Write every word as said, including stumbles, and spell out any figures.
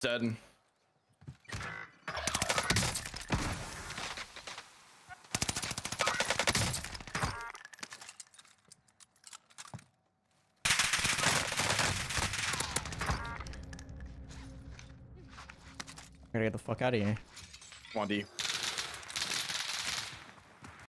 Dead. Gotta get the fuck out of here. Come on, D.